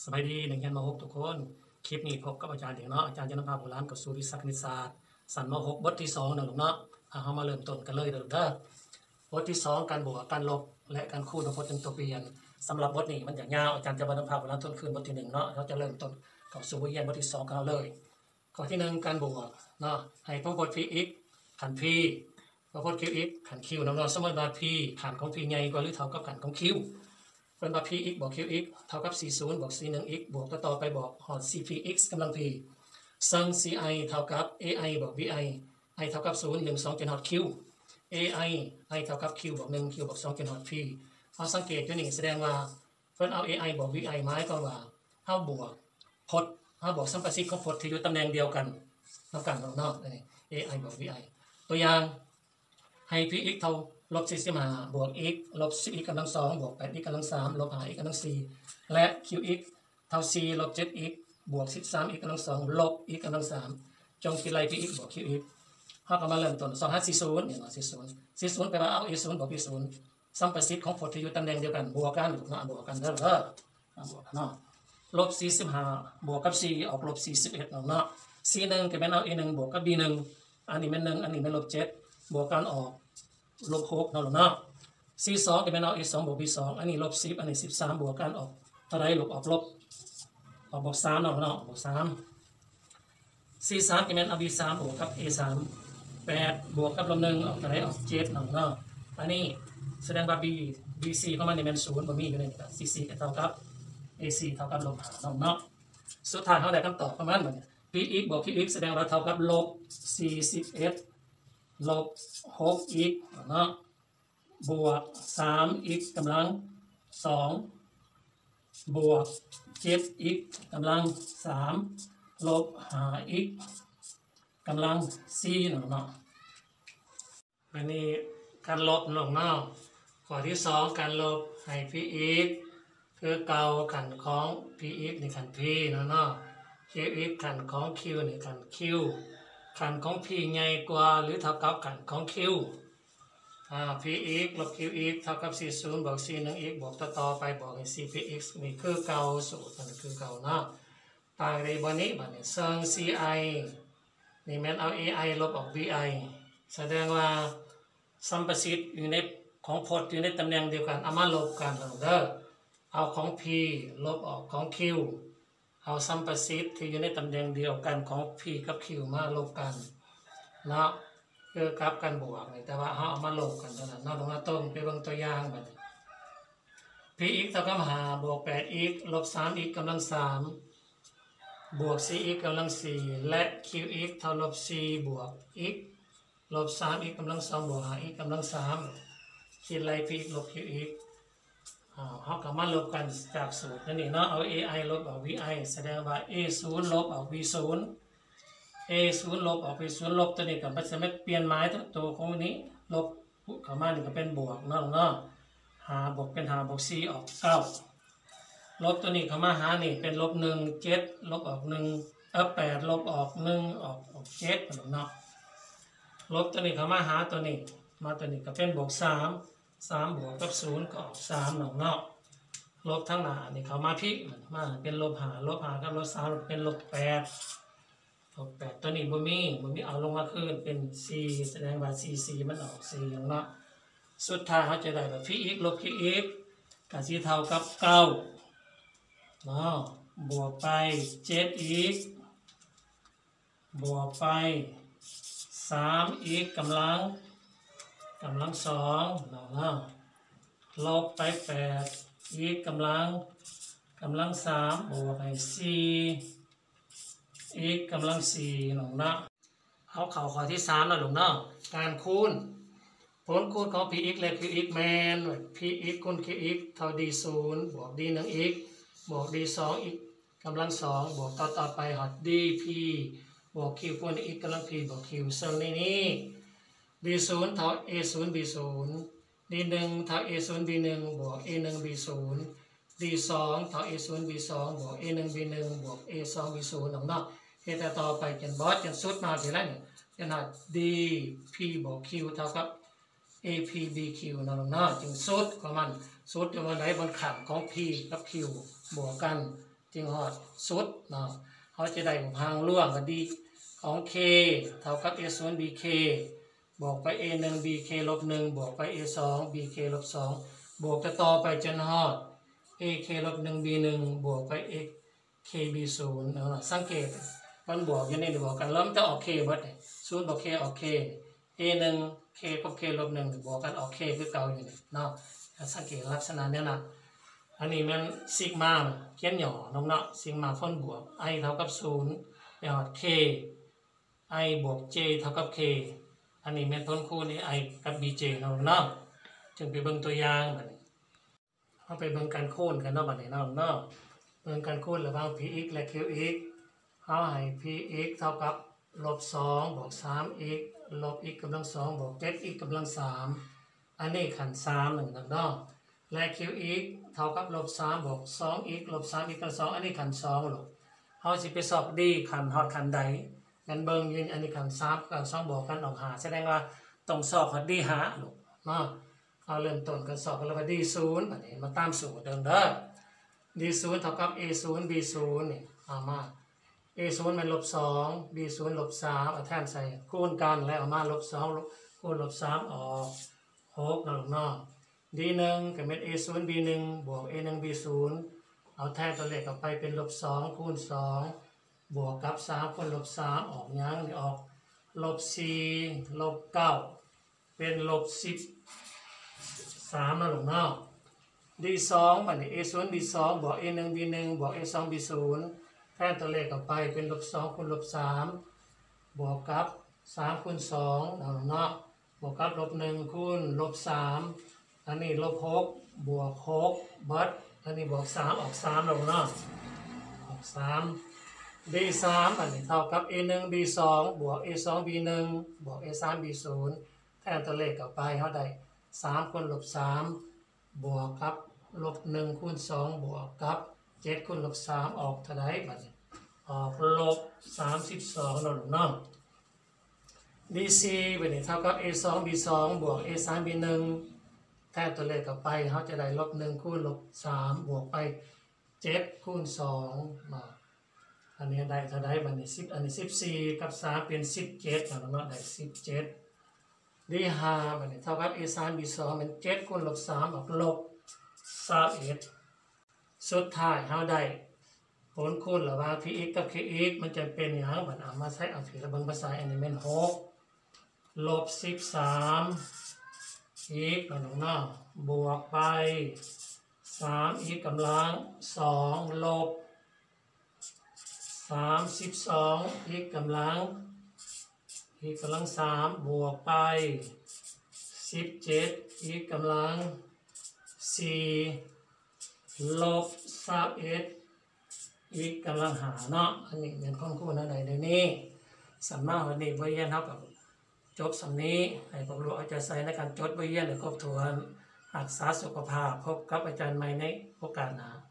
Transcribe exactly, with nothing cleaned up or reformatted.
สบายดีหนึ่งยันมหกทุกคนคลิปนี้พบกับอาจารย์เด็กเนาะอาจารย์จะนำพาโบราณกับสูตรวิชาคณิตศาสตร์สันมหกบทที่สองนะลูกเนาะเอามาเริ่มต้นกันเลยเด้อลูกเด้อบทที่สองการบวกการลบและการคูณของพจน์ตัวเปลี่ยนสำหรับบทนี้มันอย่างยาวอาจารย์จะมานำพาโบราณต้นคืนบทที่หนึ่งเนาะเราจะเริ่มต้นกับสูตรวิทยาบทที่สองกันเลยข้อที่หนึ่งการบวกเนาะให้พจน์ พี x ขัน p พจน์ qx ขัน q น้องๆสมมติว่า p ขันของ p ใหญ่กว่าหรือเท่ากับขันของ qเป็นว่า px บวก qx เท่ากับสี่สิบบวกสี่สิบเอ็กซ์บวกต่อไปบวกหอด cpx กำลัง p ซึ่ง ci เท่ากับ ai บวก bi i เท่ากับศูนย์ หนึ่ง สองจนหอด q ai i เท่ากับ q บวกหนึ่ง q บวกสองจนหอด p เอาสังเกตตัวนี้แสดงว่าเพิ่นเอา ai บวก bi หมายความว่าเฮาบวกพจน์เฮาบวกสัมประสิทธิ์ของพจน์ที่อยู่ตำแหน่งเดียวกันนำกันเนาะ ai บวก bi ตัวอย่างให้ px เท่าลบสี่สิบห้าบวก x ลบ 10x กำลังสองบวก 8x กำลังสามลบ 5x กำลังสี่และ qx เท่า c ลบ เจ็ดx บวก สิบสามx กำลังสองลบ x กำลังสามจงคิดไล่ px บวก qx เราก็มาเริ่มต้นสองห้าสี่ศูนย์เนี่ยเนาะสี่ศูนย์สี่ศูนย์แปลว่าเอา a ศูนย์บวก b ศูนย์สัมประสิทธิ์ของพจน์ที่อยู่ตำแหน่งเดียวกันบวกกันเนาะบวกกันเด้อเด้อบวกกันเนาะลบสี่สิบห้าบวกกับสี่ออกลบสี่สิบเอ็ดเนาะ c หนึ่งก็เป็นเอา a หนึ่งบวกกับ b หนึ่งอันนี้เป็นหนึ่งอันนี้เป็นลบเจ็ดบวกกันออกลบหกเนาะเนาะ c สองก็เป็นเอา a สองบวก b สองอันนี้ลบสิบอันนี้สิบสามบวกกันออกเท่าไรลบออกลบออกบวกสามเนาะเนาะบวกสาม c สามก็เป็นเอา b สามบวกกับ a สามแปดบวกกับลบหนึ่งออกเท่าไรออกเจ็ดเนาะเนาะอันนี้แสดงว่า b bc ของมันนี่เป็นศูนย์บ่มีอยู่ในนี้ cc ก็เท่ากับ ac เท่ากับลบห้าเนาะเนาะสุดท้ายเขาได้คำตอบประมาณนี้ px บวก qx แสดงว่าเท่ากับลบสี่สิบเอ็ดลบหก x เนาะบวก สาม x กำลังสองบวก เจ็ด x กำลังสามลบ ห้า x กำลังสี่เนาะเนาะอันนี้การลบเนาะเนาะข้อที่สองการลบให้ px คือเก่าขันของ px ในขัน p เนาะเนาะ qx ขันของ q ในขัน q ขันของ p ใหญ่กว่าหรือเท่ากับขันของ q อ่า px ลบ qx เท่ากับสี่สิบบวกสี่สิบเอ็กซ์บวกต่อต่อไปบวกให้ cpx นี่คือเก่าสูตรมันคือเก่าเนาะต่างในบนนี้บัดนี้ซึ่ง ci นี่แม่นเอา ai ลบออก bi แสดงว่าสัมประสิทธิ์อยู่ในของพจน์อยู่ในตำแหน่งเดียวกันเอามาลบกันเด้อเอาของ p ลบออกของ q เอาสัมประสิทธิ์ที่อยู่ในตำแหน่งเดียวกันของ p กับ q มาลบกันเนาะคือกับกันบวกแต่ว่าเขาเอามาลบกันเท่านั้นเนาะตรงนั้นต้นไปเบิ่งตัวอย่างบัด px เท่ากับห้าบวก แปด x ลบ สาม x กำลังสามบวก 4x กำลังสี่และ qx เท่าลบสี่บวก x ลบ สาม x กำลังสองบวก ห้า x กำลังสามคิดไล่ px ลบ qx อ่าเขาก็มาลบกันจากสูตรนั่นเองเนาะเอา ai ลบออก vi แสดงว่า a ศูนย์ลบออก v ศูนย์ a ศูนย์ลบออก v ศูนย์ลบตัวนี้กับมันจะไม่เปลี่ยนหมายตัวของนี้ลบเข้ามานี่ก็เป็นบวกเนาะเนาะหาบวกเป็นหาบวกสี่ออกเก้าลบตัวนี้เข้ามาหานี่เป็นลบหนึ่งเจ็ดลบออกหนึ่งเออแปดลบออกหนึ่งออกออกเจ็ดเนาะลบตัวนี้เข้ามาหาตัวนี้มาตัวนี้ก็เป็นบวกสามสามบวกกับศูนย์ก็ออกสามเนาะเนาะลบทั้งหน้านี่เข้ามาพิกมาเป็นลบหาลบหากับลบสามเป็นลบแปดลบแปดตัวนี้บ่มีบ่มีเอาลงมาคืนเป็นสี่แสดงว่าสี่สี่มันออกสี่อย่างเนาะสุดท้ายเขาจะได้แบบ px ลบ qx ก็สิเท่ากับเก้าเนาะบวกไป เจ็ด x บวกไป สาม x กำลังกำลังสองเนาะลบไป แปด x กำลังกำลังสามบวกไปสี่ x กำลังสี่หลงเนาะเอาเข่าข้อที่สามนะหลงเนาะการคูณผลคูณของ px และ qx แมน px คูณ qx เท่า d ศูนย์บวก d หนึ่ง x บวก d สอง x กำลังสองบวกต่อต่อไปหอด dp บวก q คูณ x กำลัง p บวก q ซึ่งในนี้ d ศูนย์เท่า a ศูนย์ b ศูนย์ d หนึ่งเท่า a ศูนย์ b หนึ่งบวก a หนึ่ง b ศูนย์ d สองเท่า a ศูนย์ b สองบวก a หนึ่ง b หนึ่งบวก a สอง b ศูนย์หลงเนาะเหตุต่อไปจนบอสจนสุดมาทีไรเนี่ยจนหา dp บวก q เท่ากับ ap bq เนาะเนาะจึงสุดของมันสุดจนวันไหนบนขันของ p กับ q บวกกันจึงฮอดสุดเนาะเขาจะได้พางร่วงก็ดีของ k เท่ากับ a ศูนย์ bk บวกไป a หนึ่ง bk ลบหนึ่งบวกไป a สอง bk ลบสองบวกจะต่อไปจนฮอด ak ลบหนึ่ง b หนึ่งบวกไป ak b ศูนย์เนาะสังเกตมันบวกอย่างนี้บวกกันแล้วมันจะออก k เบิดศูนย์บวก k ออก k a หนึ่ง k กับ k ลบหนึ่งบวกกันออก k คือเก่าอยู่นี่เนาะสังเกตลักษณะนี้นะอันนี้มันซิกมาเขียนหย่อน้องเนาะซิกมาพ้นบวก i เท่ากับศูนย์ไปหอด k i บวก j เท่ากับ k อันนี้แม่นพ้นคู่นี้ i กับ bj น้องเนาะจึงไปเบิ่งตัวอย่างบัดนี้เอาไปเบิ่งการคูณกันเนาะบัดนี้น้องเนาะเบิ่งการคูณระหว่าง px และ qx เฮาให้ px เท่ากับลบสองบวก สาม x ลบ x กำลังสองบวก เจ็ด x กำลังสามอันนี้ขันสามหนึ่งน้องเนาะและ qx เท่ากับลบสามบวก สอง x ลบ สาม x กำลังสองอันนี้ขันสองลูกเฮาสิไปสอบดีขันฮอดขันใดงั้นเบิ่งยืนอันนี้ขันสามกับสองบวกกันออกหาแสดงว่าต้องสอบฮอดดีหาลูกเนาะเอาเริ่มต้นกันสอบกันแล้วว่าดีศูนย์บัดนี้มาตามสูตรเดิมเด้อดีศูนย์เท่ากับ a ศูนย์ b ศูนย์นี่เอามา a ศูนย์มันลบสอง b ศูนย์ลบสามเอาแทนใส่คูณกันแล้วเอามาลบสองคูณลบสามออกหกนะลูกเนาะ d หนึ่งกับเม็ด a ศูนย์ b หนึ่งบวก a หนึ่ง b ศูนย์เอาแทนตัวเลขออกไปเป็นลบสองคูณสองบวกกับสามคูณลบสามออกยังออกลบสี่ลบเก้าเป็นลบสิบสามนะลูกเนาะ d สองบัดนี้ a ศูนย์ b สองบวก a หนึ่ง b หนึ่งบวก a สอง b ศูนย์แทนตัวเลขออกไปเป็นลบสองคูณลบสามบวกกับสามคูณสองนะลูกเนาะบวกกับลบหนึ่งคูณลบสามอันนี้ลบหกบวกหกเบิดอันนี้บวกสามออกสามแล้วเนาะออกสาม d สามอันนี้เท่ากับ a หนึ่ง b สองบวก a สอง b หนึ่งบวก a สาม b ศูนย์แทนตัวเลขออกไปเท่าใดสามคูณลบสามบวกกับลบหนึ่งคูณสองบวกกับเจ็ดคูณลบสามออกเท่าใดบัดนี้ออกลบสามสิบสองแล้วเนาะ d สี่บัดนี้เท่ากับ a สอง b สองบวก a สาม b หนึ่งแทนตัวเลขออกไปเขาจะได้ลบหนึ่งคูณลบสามบวกไปเจ็ดคูณสองมาอันนี้ได้เท่าใดบัดนี้สิบอันนี้สิบสี่กับสามเป็นสิบเจ็ดแล้วเนาะได้สิบเจ็ด d ห้าบัดนี้เท่ากับ a สาม b สองเป็นเจ็ดคูณลบสามออกลบสามสิบเอ็ดสุดท้ายเขาได้ผลคูณระหว่าง px กับ qx มันจะเป็นอย่างบัดเอามาใช้เอาถือระเบิงภาษาอันนี้เป็นหกลบสิบสามอีกบัดเนาะบวกไปสามอีกกำลังสองลบสามสิบสองอีกกำลังอีกกำลังสามบวกไปสิบเจ็ดอีกกำลังสี่ลบสามเอ็ดอีกกำลังหาเนาะอันนี้เป็นข้อคู่นั่นใดเดี๋ยวนี้สำนักวันนี้บริเวณเท่ากับจบสำนี้ให้พวกเราอาจารย์ใส่ในการจดบริเวณหรือครบถ้วนรักษาสุขภาพพบกับอาจารย์ใหม่ในโอกาสหน้า